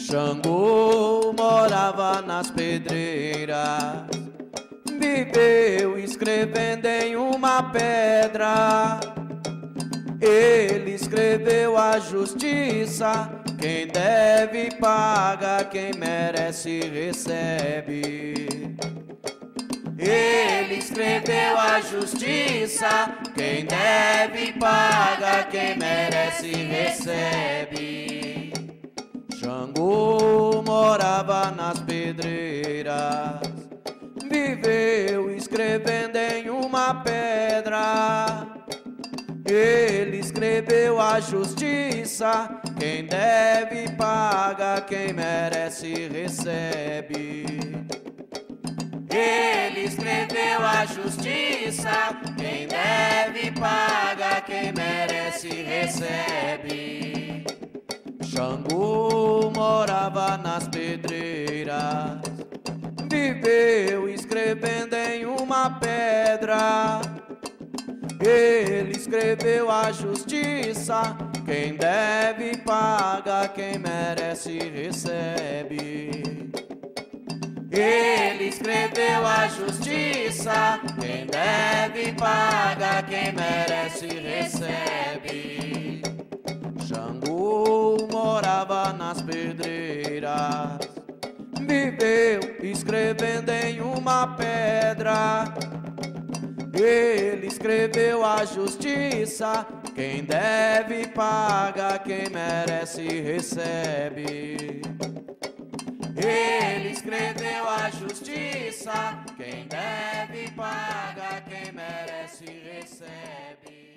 Xangô morava nas pedreiras, viveu escrevendo em uma pedra. Ele escreveu a justiça, quem deve paga, quem merece recebe. Ele escreveu a justiça, quem deve paga, quem merece recebe. Xangô morava nas pedreiras, viveu escrevendo em uma pedra. Ele escreveu a justiça, quem deve paga, quem merece recebe. Ele escreveu a justiça, quem deve paga, quem merece recebe. Xangô morava nas pedreiras, viveu escrevendo em uma pedra. Ele escreveu a justiça, quem deve paga, quem merece recebe. Ele escreveu a justiça, quem deve paga, quem merece recebe. Xangô morava nas pedreiras, viveu escrevendo em uma pedra. Ele escreveu a justiça, quem deve paga, quem merece recebe. Ele escreveu a justiça, quem deve paga, quem merece recebe.